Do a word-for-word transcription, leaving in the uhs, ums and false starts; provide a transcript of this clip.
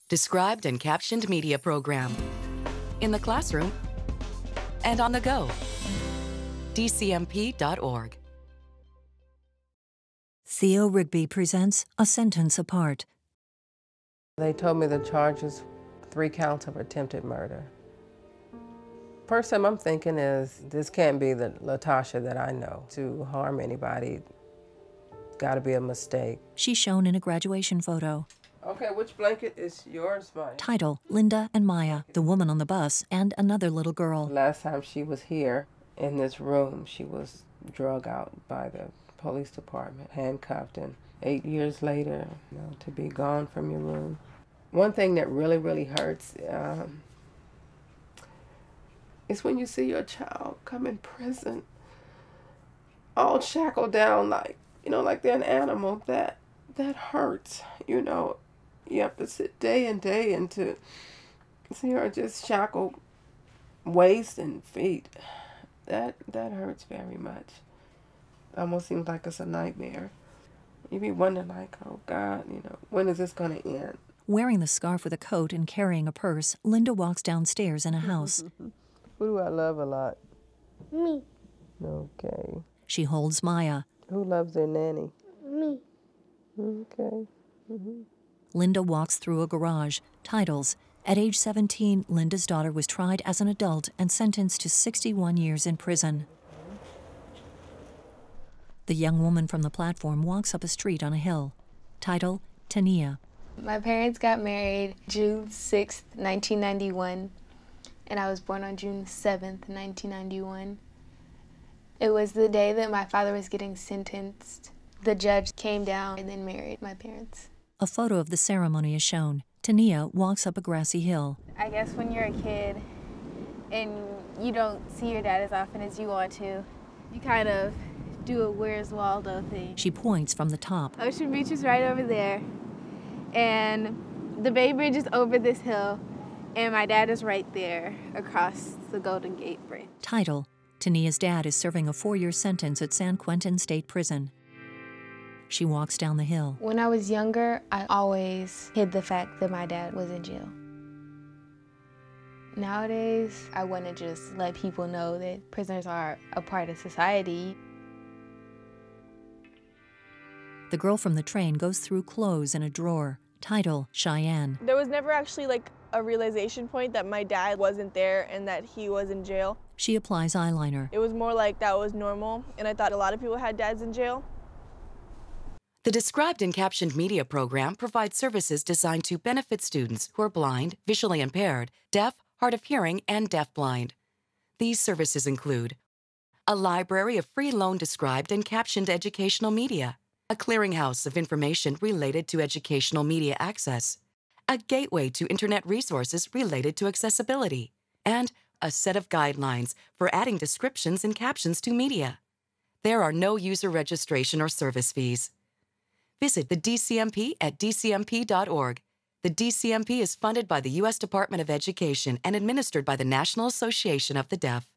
Described and captioned media program. In the classroom and on the go. D C M P dot org. THEO RIGBY presents A Sentence Apart. They told me the charges, three counts of attempted murder. First thing I'm thinking is, this can't be the Latasha that I know. To harm anybody, gotta be a mistake. She's shown in a graduation photo. Okay, which blanket is yours, Maya? Title, Linda and Maya, the woman on the bus, and another little girl. Last time she was here in this room, she was drug out by the police department, handcuffed, and eight years later, you know, to be gone from your room. One thing that really, really hurts um, is when you see your child come in prison, all shackled down like, you know, like they're an animal. That, that hurts, you know. You have to sit day and day and to see her just shackled waist and feet. That, that hurts very much. Almost seems like it's a nightmare. You be wondering like, oh God, you know, when is this gonna end? Wearing the scarf with a coat and carrying a purse, Linda walks downstairs in a house. Who do I love a lot? Me. Okay. She holds Maya. Who loves their nanny? Me. Okay. Mm-hmm. Linda walks through a garage. Titles. At age seventeen, Linda's daughter was tried as an adult and sentenced to sixty-one years in prison. The young woman from the platform walks up a street on a hill. Title, THEO. My parents got married June sixth, nineteen ninety-one, and I was born on June seventh, nineteen ninety-one. It was the day that my father was getting sentenced. The judge came down and then married my parents. A photo of the ceremony is shown. THEO walks up a grassy hill. I guess when you're a kid and you don't see your dad as often as you want to, you kind of do a Where's Waldo thing. She points from the top. Ocean Beach is right over there, and the Bay Bridge is over this hill, and my dad is right there across the Golden Gate Bridge. Title, THEO's dad is serving a four-year sentence at San Quentin State Prison. She walks down the hill. When I was younger, I always hid the fact that my dad was in jail. Nowadays, I want to just let people know that prisoners are a part of society. The girl from the train goes through clothes in a drawer. Title, Cheyenne. There was never actually like a realization point that my dad wasn't there and that he was in jail. She applies eyeliner. It was more like that was normal, and I thought a lot of people had dads in jail. The Described and Captioned Media program provides services designed to benefit students who are blind, visually impaired, deaf, hard of hearing, and deafblind. These services include a library of free loan described and captioned educational media, a clearinghouse of information related to educational media access, a gateway to internet resources related to accessibility, and a set of guidelines for adding descriptions and captions to media. There are no user registration or service fees. Visit the D C M P at D C M P dot org. The D C M P is funded by the U S Department of Education and administered by the National Association of the Deaf.